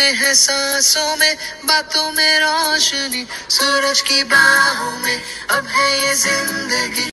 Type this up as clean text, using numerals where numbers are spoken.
है सांसों में, बातों में रोशनी, सूरज की बाहों में अब है ये जिंदगी।